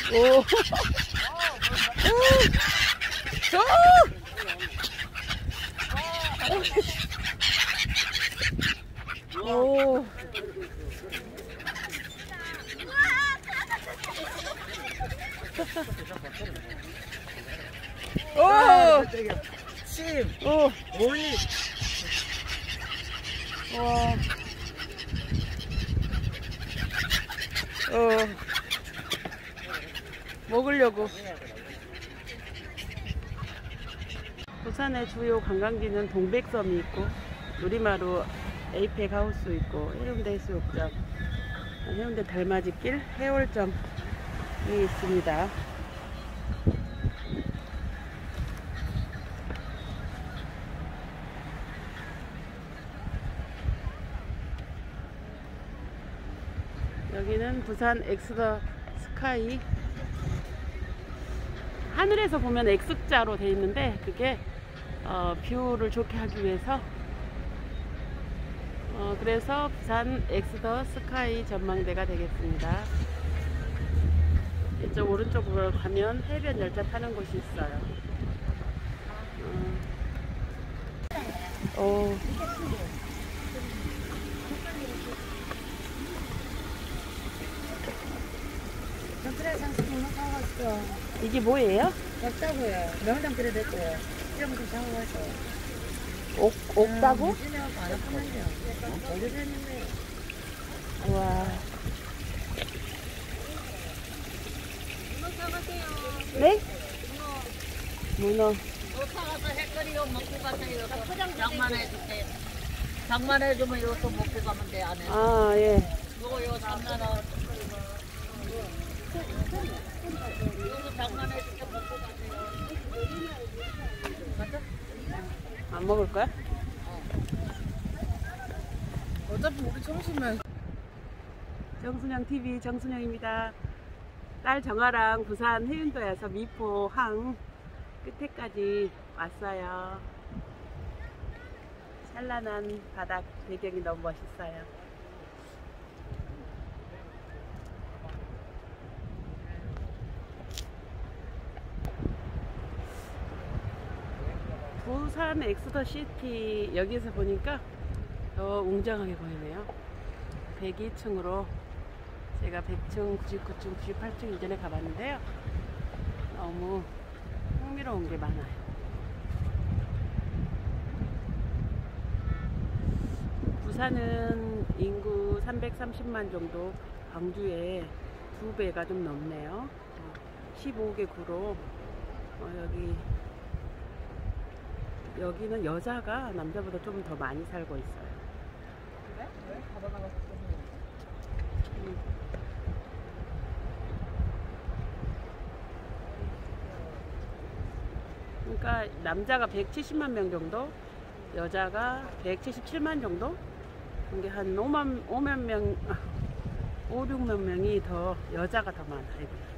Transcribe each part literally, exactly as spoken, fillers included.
오. 저. 오. 오. 심. 오. 오이. 와. 어. 먹으려고. 부산의 주요 관광지는 동백섬이 있고 누리마루 에이펙 하우스 있고 해운대 해수욕장, 해운대 달맞이길, 해월점이 있습니다. 여기는 부산 엑스더 스카이. 하늘에서 보면 X자로 되어 있는데 그게 어, 뷰를 좋게 하기 위해서 어, 그래서 부산 엑스더 스카이 전망대가 되겠습니다. 이쪽 오른쪽으로 가면 해변 열차 타는 곳이 있어요. 어. 어. 이게 뭐예요? 없다고요. 명당 끓여 됐고요. 이런 것도 사와서. 옥, 옥다고? 지내갖고 안 아프면요. 오래됐는데. 우와. 문어 사가세요. 네? 문어. 문어. 뭐 사가서 햇거리로 먹고 가세요. 포장 장만해줄게. 장만해주면 이것도 먹고 가면 돼, 안에. 아, 예. 이거 요 삼만 원. 이것도 장만해줄게 먹고 가세요. 맞아? 안 먹을 거야? 어차피 우리 점심은. 정순영 티비 정순영입니다. 딸 정아랑 부산 해운도에서 미포 항 끝에까지 왔어요. 찬란한 바닥 배경이 너무 멋있어요. 부산 엑스더 시티 여기서 보니까 더 웅장하게 보이네요. 백이 층으로 제가 백 층, 구십구 층, 구십팔 층 이전에 가봤는데요. 너무 흥미로운 게 많아요. 부산은 인구 삼백삼십만 정도, 광주에 두 배가 좀 넘네요. 십오 개 구로 어, 여기 여기는 여자가 남자보다 좀 더 많이 살고 있어요. 그래? 왜? 가봐나가서 음. 그러니까 남자가 백칠십만 명 정도, 여자가 백칠십칠만 정도? 이게 한 오만, 오만 명, 오, 육만 명이 더, 여자가 더 많아요.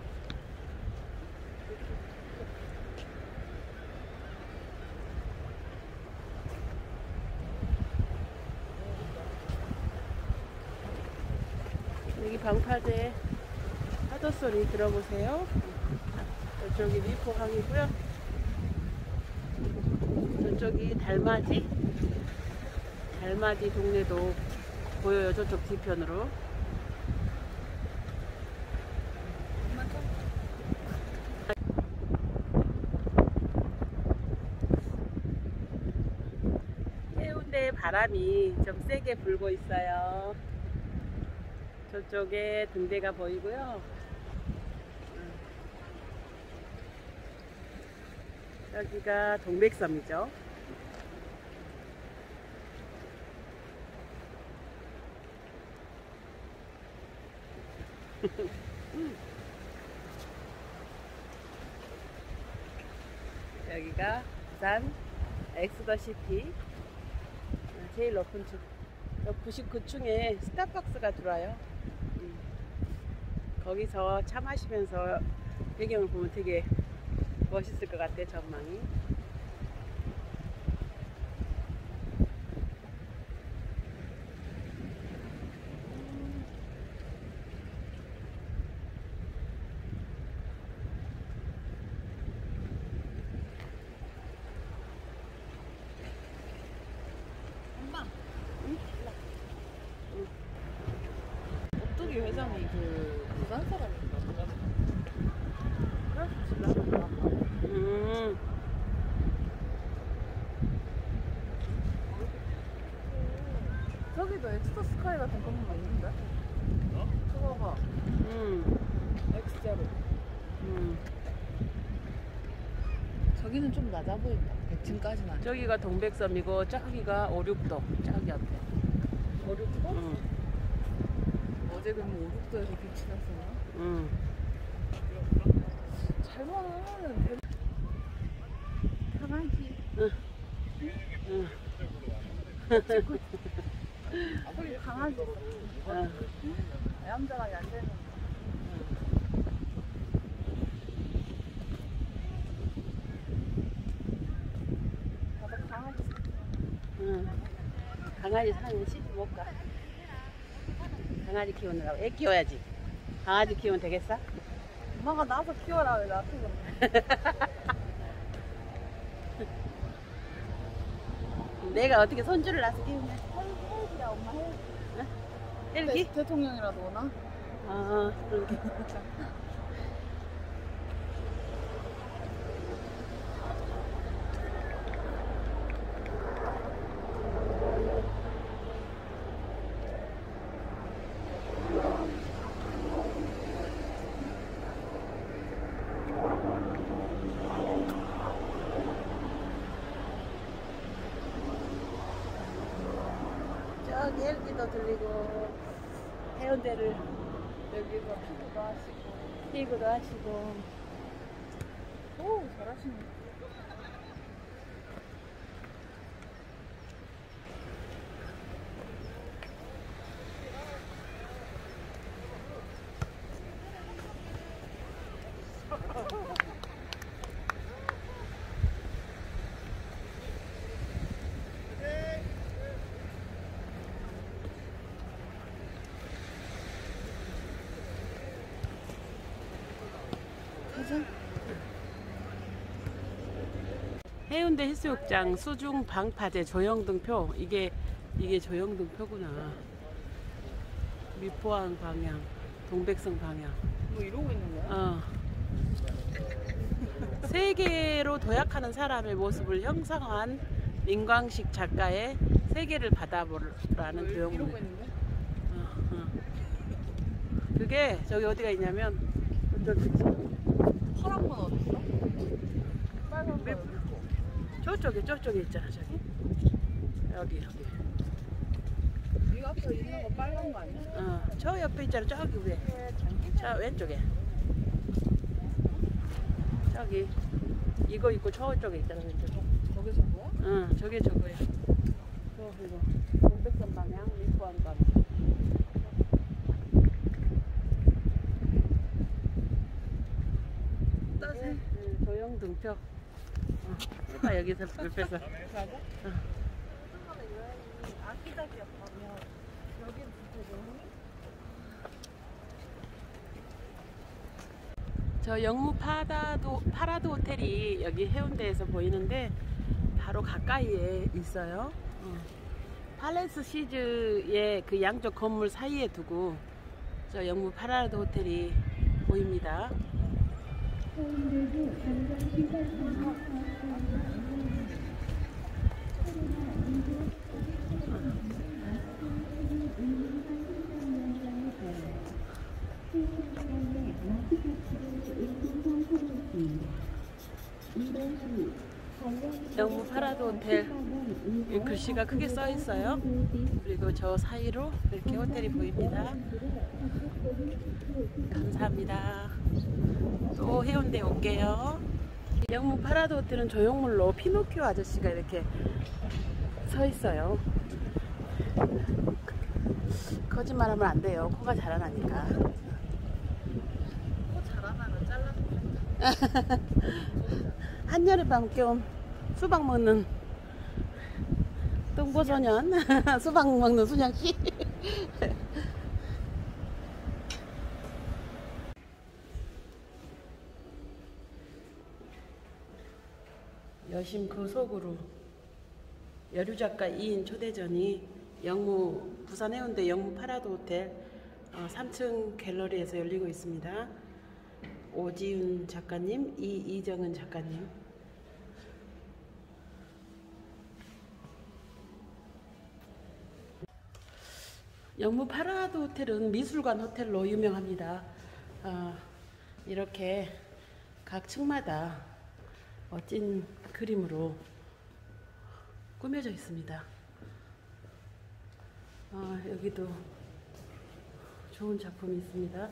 여기 방파제 파도 소리 들어보세요. 저쪽이 미포항이고요. 저쪽이 달맞이 달맞이 동네도 보여요. 저쪽 뒤편으로. 해운대 바람이 좀 세게 불고 있어요. 저쪽에 등대가 보이고요. 여기가 동백섬이죠. 여기가 부산 엑스더 시티 제일 높은 층, 구십구 층에 스타벅스가 들어와요. 음. 거기서 차 마시면서 배경을 보면 되게 멋있을 것 같아, 전망이. 직장이 그 부산 사람인가 보다. 그래서 집에 나가. 음. 저기도 엑스터 스카이 같은 건물 있는데? 어? 저거 봐. 음. 엑스제로. 음. 저기는 좀 낮아 보인다. 백 층까지는. 저기가 동백섬이고 저기가 오륙도. 저기 앞에. 어렵고? 응. 어제 그럼 오륙도에서 빛이 났었나? 응. 잘만 하면은 대... 강아지. 응. 응. 아, 거기 강아지 있어. 응. 얌전하게 안 되는. 나도 강아지 있어. 응. 강아지 사는 시집 못 가. 강아지 키우느라고. 애 키워야지. 강아지 키우면 되겠어? 엄마가 나서 키워라 왜 나한테 내가 어떻게 손주를 낳아서 키우냐? 헬기야 엄마 헬기. 헬기? 대, 대통령이라도 오나? 아, 그러게. 저기 헬기도 들리고 해운대를 여기서 피부도 하시고. 뛰고도 하시고. 오 잘하시네. 가자. 해운대 해수욕장 수중 방파제 조형등표. 이게 이게 조형등표구나. 미포항 방향, 동백성 방향. 뭐 이러고 있는 거야? 어. 세계로 도약하는 사람의 모습을 형상화한 민광식 작가의 세계를 바다보라는 왜 이러고 조형물. 있는데? 어, 어. 그게 저기 어디가 있냐면 저기 파란 건 어디 있어? 빨간 거 여기 있고. 저쪽에 저쪽에 있잖아 저기. 여기 여기. 이 앞에 있는 거 빨간 거 아니야? 어, 저 옆에 있잖아 저기 위에. 저 왼쪽에. 저기 이거 있고 저쪽에 있잖아 왼쪽에. 저기서 뭐야? 응, 저게 저거야. 저 이거 동백섬 방향, 밀포항 방향. 따세. 응, 조형 등표. 어, 해봐 여기서 옆에서. 맞아? 어. 아기자기였다면 여기는 진짜 여행이? 저 영무 파라도 파라도 호텔이 여기 해운대에서 보이는데 바로 가까이에 있어요. 어. 팔레스 시즈의 그 양쪽 건물 사이에 두고 저 영무 파라도 호텔이 보입니다. 영무 파라도 호텔 이 글씨가 크게 써 있어요. 그리고 저 사이로 이렇게 호텔이 보입니다. 감사합니다. 또 해운대 올게요. 영무 파라도 호텔은 조형물로 피노키오 아저씨가 이렇게 서 있어요. 거짓말하면 안 돼요. 코가 자라나니까. 코 자라나면 잘라주겠다. 한여름에 함께 온 수박 먹는 똥보소년 수박 먹는 순양씨. 여심 그 속으로 여류작가 이인 초대전이 영무 부산 해운대 영무 파라도 호텔 어, 삼 층 갤러리에서 열리고 있습니다. 오지윤 작가님, 이이정은 작가님. 영무 파라드 호텔은 미술관 호텔로 유명합니다. 어, 이렇게 각 층마다 멋진 그림으로 꾸며져 있습니다. 어, 여기도 좋은 작품이 있습니다.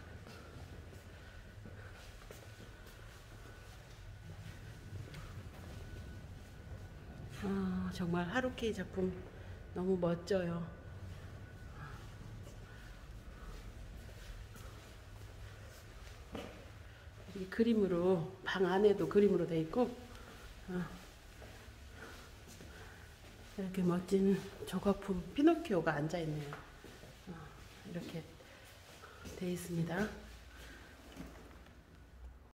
어, 정말 하루키 작품 너무 멋져요. 이 그림으로 방 안에도 그림으로 되어 있고 어, 이렇게 멋진 조각품 피노키오가 앉아 있네요. 어, 이렇게 되어 있습니다.